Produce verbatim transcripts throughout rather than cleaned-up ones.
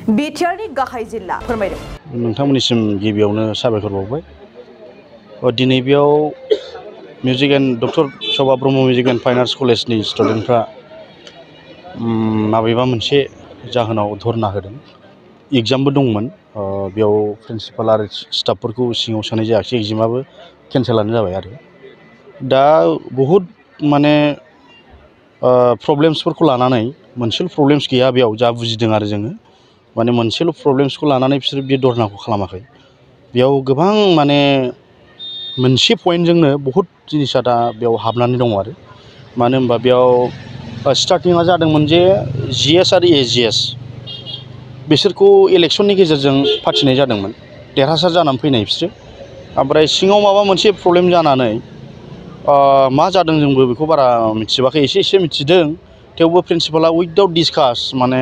बिटिआरनि गाहाय जिल्ला फोरमायदों। नोंथांमोननिसिम गिबियावनो साबायखर बावबाय। दिनै बेयाव music and doctor Shobha Brahma music and fine arts कलेजनि स्टुडेन्टफ्रा माबेबा मोनसे जाहोनाव धरना होदों। एग्जामबो दंमोन, बेयाव प्रिन्सिपाल आरो स्टाफफोरखौ सिङाव सोनाय जायाखिसै, एग्जामाबो केन्सेलानो जाबाय आरो दा बहुद माने प्रब्लेम्सफोरखौ लानानै मोनसेल' प्रब्लेम्स गैया बेयाव, जा बुजिदों आरो जोङो माने मोनसेल' प्रब्लेम्सखौ लानानै बिसोर बे धरनाखौ खालामाखै। बेयाव गोबां माने मोनसे पइन्टजोंनो बहुद जिनिसा दा बेयाव हाबनानै दङ आरो मानो होनबा बेयाव स्टार्टिङा जादोंमोन जे जि एस आरो ए जि एस बिसोरखौ इलेक्सननि गेजेरजों फाथिनाय जादोंमोन, देरहासार जानानै फैनाय बिसोरो। ओमफ्राय सिङाव माबा मोनसे प्रब्लेम जानानै मा जादों जोंबो बेखौ बारा मिथिजोबाखै, एसे एसे मिथिदों। थेवबो प्रिन्सिपाला उइदाउट डिसकास माने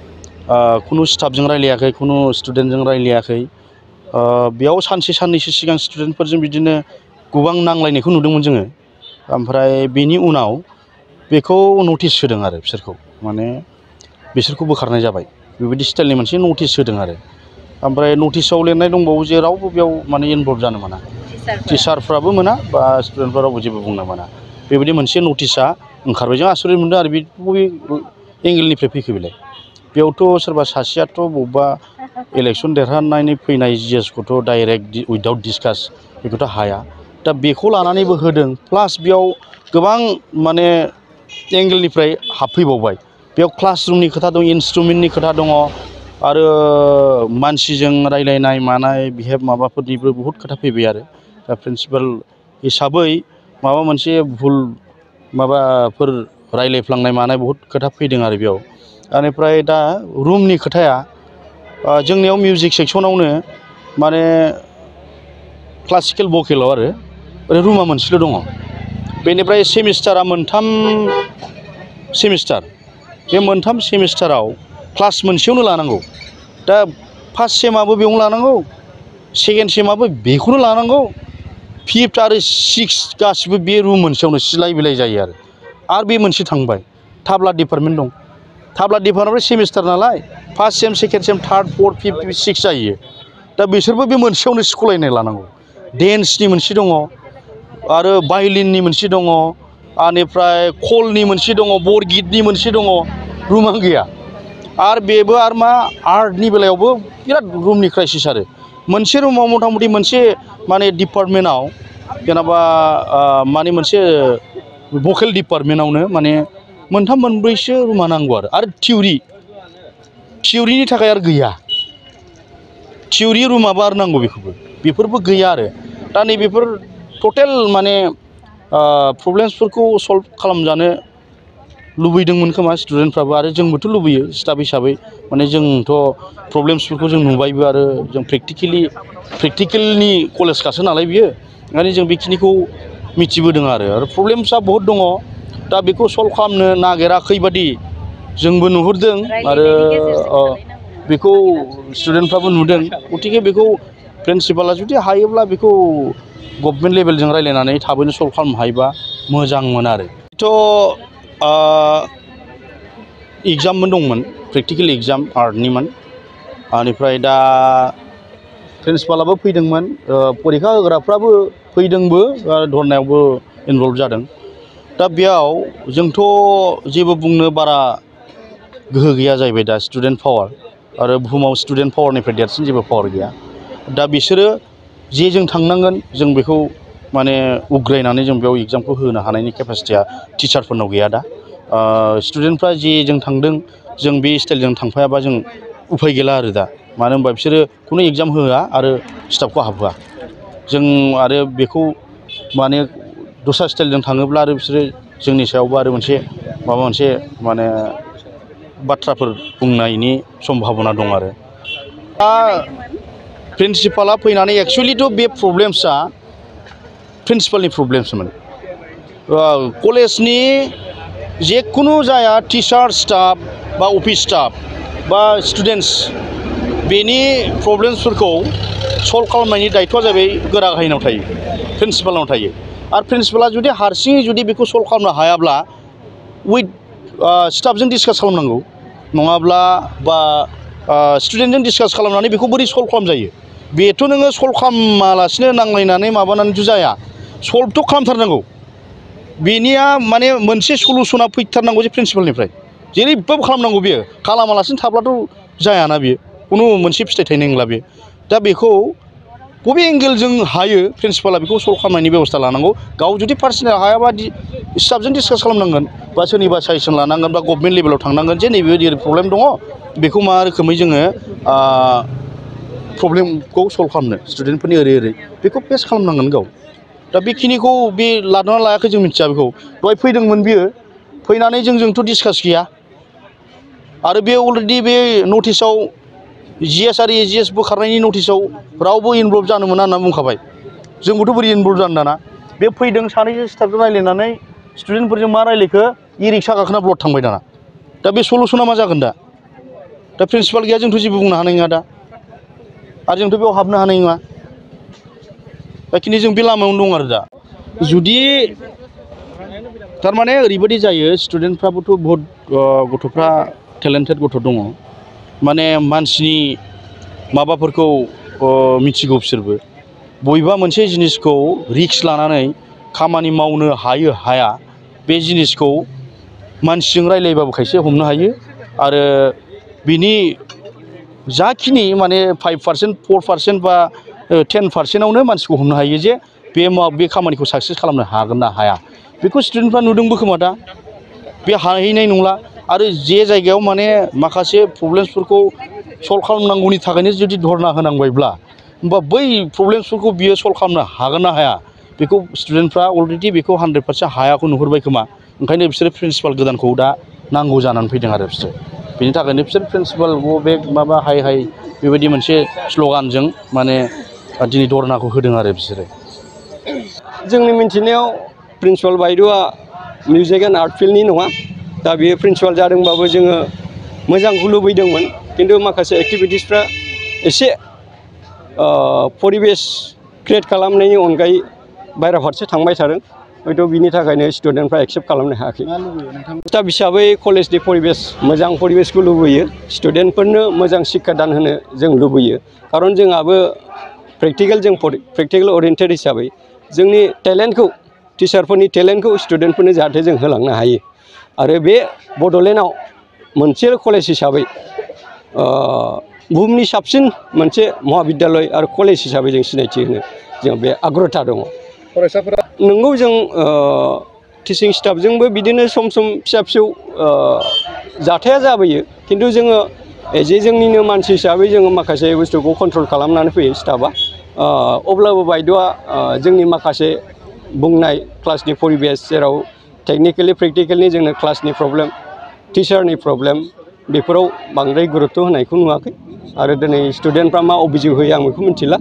खुनु स्टाफजों रायलायाखै, खुनु स्टुडेन्टजों रायलायाखै। बेयाव सानसे साननैसो सिगां स्टुडेन्टफोरजों बिदिनो गोबां नांलायनायखौ नुदोंमोन जोङो। ओमफ्राय बेनि उनाव बेखौ नटिस होदों आरो बिसोरखौ, माने बिसोरखौ बोखारनाय जाबाय, बेबायदि स्टाइलनि मोनसे नटिस होदों आरो। ओमफ्राय नटिसाव लिरनाय दंबावो जे रावबो बेयाव माने इनभल्भ जानो मोना, टिचारफ्राबो मोना बा स्टुडेन्टफ्रा रावबो जेबो बुंनो मोना, बेबायदि मोनसे नटिसा ओंखारबाय। जों आसरित मोनदों आरो बे बबे एंगेलनिफ्राय फैखो बेलाय। बेयावथ' सोरबा सासेयाथ' बबेबा इलेक्सन देरहानानै फैनाय जि एसखौथ' डाइरेक्ट उइदाउट डिसकास बेखौथ' हाया। दा बेखौ लानानैबो होदों, प्लास बेयाव गोबां माने एंगेलनिफ्राय हाबफैबावबाय। बेयाव क्लासरुमनि खोथा दं, इन्सट्रुमेन्टनि खोथा दङ, आरो मानसिजों रायलायनाय मानाय बिहेभ माबाफोरनिबो बहुद खोथा फैबाय आरो दा प्रिन्सिपाल हिसाबै माबा मोनसे भुल माबाफोर रायलायफ्लांनाय मानाय बहुद खोथा फैदों आरो बेयाव। बेनिफ्राय दा रुमनि खोथाया जोंनियाव मिउजिक सेक्सनावनो माने क्लासिकेल भकेलाव आरो ओरै रुमा मोनसेल' दङ। बेनिफ्राय सेमिस्टारा मोनथाम सेमिस्टार, बे मोनथाम सेमिस्टाराव क्लास मोनसेयावनो लानांगौ। दा फार्स्ट सेमाबो बेयावनो लानांगौ, सेकेन्ड सेमाबो बेखौनो लानांगौ, फिफ्थ आरो सिक्स गासिबो बे रुम मोनसेयावनो सिलाय बिलाय जायो आरो आरो बे मोनसे थांबाय थाब्ला डिपार्टमेन्ट दं। थाब्ला डिपार्टमेन्ट सेमिस्टार नालाय first sem second sem third fourth fifth six जायो। दा बिसोरबो बे मोनसेयावनो सिख'लायनाय लानांगौ। डेन्सनि मोनसे दङ, आरो भायलिननि मोनसे दङ, बेनिफ्राय खलनि मोनसे दङ, बरगितनि मोनसे दङ, रुमानो गैया। आरो बेबो आरो मा आर्टनि बेलायावबो बिराद रुमनि क्राइसिस आरो मोनसे रुमाव मथा मथि मोनसे माने डिपार्टमेन्टआव जेनेबा माने मोनसे भकेल डिपार्टमेन्टआवनो माने मोनथाम मोनब्रैसो रुमा नांगौ आरो आरो थिउरि थिउरिनि थाखाय आरो गैया, थिउरि रुमाबो आरो नांगौ, बेखौबो बेफोरबो गैया आरो दा नैबेफोर टटेल माने प्रब्लेम्सफोरखौ सल्भ खालामजानो लुबैदोंमोन खोमा स्टुडेन्टफ्राबो, आरो जोंबोथ' लुबैयो स्टाफ हिसाबै। माने जोंथ' प्रब्लेम्सफोरखौ जों नुबायबो, आरो जों प्रेक्टिकेलि प्रेक्टिकेलनि कलेजखासो नालाय बियो, ओंखायनो जों बेखिनिखौ मिथिबोदों आरो आरो प्रब्लेम्सआ बहुद दङ। दा बेखौ सल्भ खालामनो नागिराखै बादि जोंबो नुहुरदों, आरो बेखौ स्टुडेन्टफ्राबो नुदों। गथिखे बेखौ प्रिन्सिपाला जुदि हायोब्ला बेखौ गभर्नमेन्ट लेभेलजों रायलायनानै थाबैनो सल्भ खालामनो हायोबा मोजांमोन आरो। थ' एग्जामबो दंमोन, प्रेक्टिकेल एग्जाम आर्टनिमोन। बेनिफ्राय दा प्रिन्सिपालाबो फैदोंमोन, परिखा होग्राफ्राबो फैदोंबो, धरनायावबो इनभल्भ जादों। दा बेयाव जोंथ' जेबो बुंनो बारा गोहो गैया जाहैबाय। दा स्टुडेन्ट पावार, आरो बुहुमाव स्टुडेन्ट पावारनिफ्राय देरसिन जेबो पावार गैया। दा बिसोरो जे जों थांनांगोन जों बेखौ माने उग्रायनानै जों बेयाव एग्जामखौ होनो हानायनि केपासिटिया टिचारफोरनाव गैया। दा स्टुडेन्टफ्रा जे जों थांदों जों बे स्टाइलजों थांफायाबा जों उफाय गैला आरो दा, मानो होनबा बिसोरो खुनु एग्जाम होआ आरो स्टाफखौ हाबहोआ। जों आरो बेखौ माने दस्रा स्टाइलजों थाङोब्ला आरो बिसोरो जोंनि सायावबो आरो मोनसे माबा मोनसे माने बाथ्राफोर बुंनायनि सम्भाबना दं आरो दा प्रिन्सिपाला फैनानै एक्सुवेलिथ' बे प्रब्लेम्सआ प्रिन्सिपालनि प्रब्लेम्समोन। कलेजनि जेखुनु जाया टिचार स्टाफ बा अफिस स्टाफ बा स्टुडेन्टस बेनि प्रब्लेम्सफोरखौ सल्भ खालामनायनि दायथ'आ जाबाय गोरा गाहायनाव थायो, प्रिन्सिपालनाव थायो। आरो प्रिन्सिपाला जुदि हारसिङै जुदि बेखौ सल्भ खालामनो हायाब्ला उइथ स्टाफजों डिसकास खालामनांगौ, नङाब्ला बा स्टुडेन्टजों डिसकास खालामनानै बेखौ बोरै सल्भ खालामजायो बेथ' नोङो सल्भ खालामालासिनो नांलायनानै माबानानैथ' जाया सल्भथ' खालामथारनांगौ बेनिया माने मोनसे सलुसना फैथारनांगौ जे प्रिन्सिपालनिफ्राय जेरैबाबो खालामनांगौ बेयो खालामालासिनो थाब्लाथ' जायाना बेयो खुनु मोनसे फिथाइ थायनाय नंला बेयो दा बेखौ बबे एंगेलजों हायो प्रिन्सिपाला बेखौ सल्भ खालामनायनि बेबस्था लानांगौ गाव जुदि पार्सनेल हायाबा स्टाफजों डिसकास खालामनांगोन बा सोरनिबा साजेसन लानांगोन बा गभर्नमेन्ट लेभेलाव थांनांगोन जे नैबेबायदि प्रब्लेम दङ बेखौ मा रोखोमै जोङो प्रब्लेमखौ सल्भ खालामनो स्टुडेन्टफोरनि ओरै ओरै बेखौ फेस खालामनांगोन गाव दा बेखिनिखौ बे लादोंना लायाखै जों मिथिया बेखौ दहाय फैदोंमोन बियो फैनानै जोंजोंथ' डिसकास गैया आरो बे अलरेडि बे नटिसाव जि एस आरो ए जि एस बोखारनायनि नटिसाव रावबो इनभल्भ जानो मोना होनना बुंखाबाय जोंबोथ' बोरै इनभल्भ जानो दाना बे फैदों सानैजों स्टाफजों रायज्लायनानै स्टुडेन्टफोरजों मा रायज्लायखो इ रिक्सा गाखोना ब्लड थांबाय दाना दा बे सलुसना मा जागोन दा दा प्रिन्सिपाल गैया जोंथ' जेबो बुंनो हानाय नङा दा आरो जोंथ' बेयाव हाबनो हानाय नङा बेखिनि जों बे लामायावनो दं आरो दा जुदि थारमाने ओरैबायदि जायो स्टुडेन्टफ्राबोथ' बहुत गथ'फ्रा टेलेन्टेड गथ' दङ माने मानसिनि माबाफोरखौ मिथिगौ बिसोरबो बबेबा मोनसे जिनिसखौ रिक्स लानानै खामानि मावनो हायो हाया बे जिनिसखौ मानसिजों रायलायबाबो खायसे हमनो हायो आरो बिनि जाखिनि माने फाइभ पार्सेन्ट फर पार्सेन्ट बा टेन पार्सेन्टआवनो मानसिखौ हमनो हायो जे बे बे खामानिखौ साक्सेस खालामनो हागोन ना हाया बेखौ स्टुडेन्टफ्रा नुदोंबो खोमा दा बे हाहैनाय नंला आरो जे जायगायाव माने माखासे प्रब्लेम्सफोरखौ सल्भ खालामनांगौनि थाखायनो जुदि धरना होनांबायब्ला होमबा बै प्रब्लेम्सफोरखौ बियो सल्भ खालामनो हागोन ना हाया बेखौ स्टुडेन्टफ्रा अलरेडि बेखौ हान्ड्रेड पार्सेन्ट हायाखौ नुहुरबाय खोमा ओंखायनो बिसोरो प्रिन्सिपाल गोदानखौ दा नांगौ जानानै फैदों आरो बिसोर बेनि थाखायनो बिसोर प्रिन्सिपाल बे माबा हाय हाय बेबायदि मोनसे स्ल'गानजों माने दिनै धरनाखौ होदों आरो बिसोरो जोंनि मिन्थिनायाव प्रिन्सिपाल बायद'आ मिउजिक एन्ड आर्ट फिल्डनि नङा दा बेयो प्रिन्सिपाल जादोंबाबो जोङो मोजांखौ लुबैदोंमोन खिन्थु माखासे एक्टिभिटिसफ्रा एसे परिबेस क्रियेट खालामनायनि अनगायै बायह्रा फारसे थांबाय थादों हयथ' बिनि थाखायनो स्टुडेन्टफ्रा एक्सेप्ट खालामनो हायाखै स्टाफ हिसाबै कलेजनि परिबेस मोजां परिबेसखौ लुबैयो स्टुडेन्टफोरनो मोजां शिक्षा दान होनो जों लुबैयो खारन जोंहाबो प्रेक्टिकेल जों प्रेक्टिकेल ओरिएन्टेड हिसाबै जोंनि टेलेन्टखौ टिचारफोरनि टेलेन्टखौ स्टुडेन्टफोरनो जाहाथे जों होलांनो हायो आरो बे बड'लेण्डआव मोनसे कलेज हिसाबै बुहुमनि साबसिन मोनसे महाबिद्यालय आरो कलेज हिसाबै जों सिनायथि होनो जों बे आग्रथा दङ फरायसाफोरा नंगौ जों टिचिं स्टाफजोंबो बिदिनो सम सम फिसा फिसौ जाथाया जाबोयो खिन्थु जोङो जे जोंनिनो मानसि हिसाबै जोङो माखासे बुस्थुखौ कन्ट्रल खालामनानै फैयो स्टाफआ अब्लाबो बायद'आ जोंनि माखासे बुंनाय क्लासनि परिबेस जेराव टेकनिकेलि प्रेक्टिकेलनि जोंनो क्लासनि प्रब्लेम टिचारनि प्रब्लेम बेफोराव बांद्राय गुरुत्त' होनायखौ नुवाखै आरो दिनै स्टुडेन्टफ्रा मा अभियोग होयो आं बेखौ मिथिला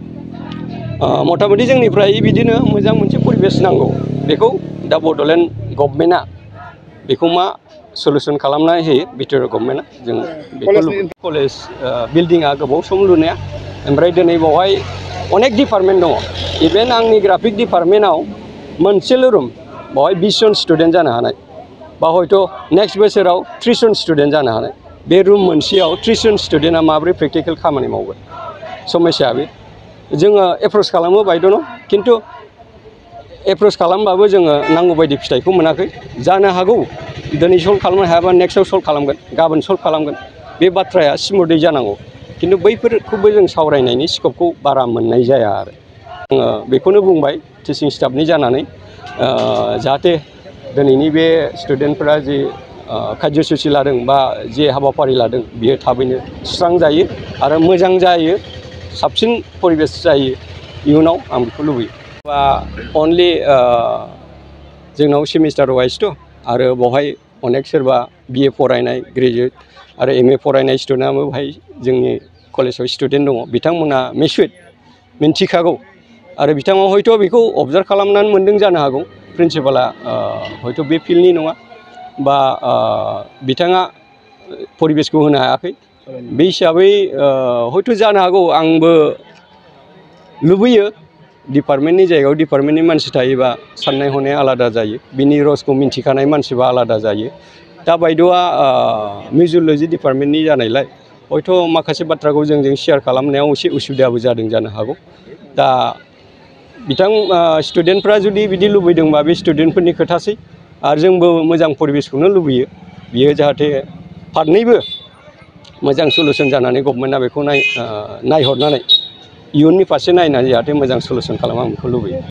मथा मथि जोंनिफ्राय बिदिनो मोजां मोनसे परिबेस नांगौ बेखौ दा बड'लेण्ड गभर्नमेन्टआ बेखौ मा सलुसन खालामना होयो बिटिआर गभर्नमेन्टआ जों बेखौ कलेज बिल्डिंआ गोबाव सम लुनाया ओमफ्राय दिनै बावहाय अनेक डिपार्टमेन्ट दङ इभेन आंनि ग्राफिक डिपार्टमेन्टआव मोनसेल' रुम बावहाय बिस जन स्टुडेन्ट जानो हानाय बा हयथ' नेक्स्ट बोसोराव त्रिस जन स्टुडेन्ट जानो हानाय बे रुम मोनसेयाव त्रिस जन स्टुडेन्टआ माबोरै प्रेक्टिकेल खामानि मावगोन समस्या बे जोङो एप्रच खालामो बायद'नो खिन्थु एप्रच खालामबाबो जोङो नांगौ बायदि फिथाइखौ मोनाखै जानो हागौ दिनै सल्भ खालामनो हायाबा नेक्स्टआव सल्भ खालामगोन गाबोन सल्भ खालामगोन बे बाथ्राया स्मुथै जानांगौ खिन्थु बैफोरखौबो जों सावरायनायनि स्कपखौ बारा मोननाय जाया आरो आङो बेखौनो बुंबाय टिचिं स्टाफनि जानानै जाहाथे दिनैनि बे स्टुडेन्टफोरा जि कार्यसुचि लादों बा जे हाबाफारि लादों बियो थाबैनो सुस्रांजायो आरो मोजां जायो साबसिन परिबेस जायो इयुनाव आं बेखौ लुबैयो बा अनलि जोंनाव सेमिस्टार वाइसथ' आरो बेवहाय अनेक सोरबा बिए फरायनाय ग्रेजुवेट आरो एम ए फरायनाय स्टुडेन्टआबो बेवहाय जोंनि कलेजाव स्टुडेन्ट दङ बिथांमोना मिसुइट मिन्थिखागौ आरो बिथाङा हयथ' बेखौ अबजार्भ खालामनानै मोन्दों जानो हागौ प्रिन्सिपाला हयथ' बे फिल्डनि नङा बा बिथाङा परिबेसखौ होनो हायाखै बे हिसाबै हयथ' जानो हागौ आंबो लुबैयो डिपार्टमेन्टनि जायगायाव डिपार्टमेन्टनि मानसि थायोबा साननाय हनाया आलादा जायो बिनि रसखौ मिन्थिखानाय मानसिबा आलादा जायो दा बायद'आ मिउजियल'जि डिपार्टमेन्टनि जानायलाय हयथ' माखासे बाथ्राखौ जोंजों शेयार खालामनायाव एसे उसुबिदाबो जादों जानो हागौ दा बिथां स्टुडेन्टफ्रा जुदि बिदि लुबैदोंबा बे स्टुडेन्टफोरनि खोथासै आरो जोंबो मोजां परिबेसखौनो लुबैयो बियो जाहाथे फारनैबो मोजां सलुसन जानानै गभर्नमेन्टआ बेखौ नाय नायहरनानै इयुननि फारसे नायनानै जाहाथे मोजां सलुसन खालामो आं बेखौ लुबैयो।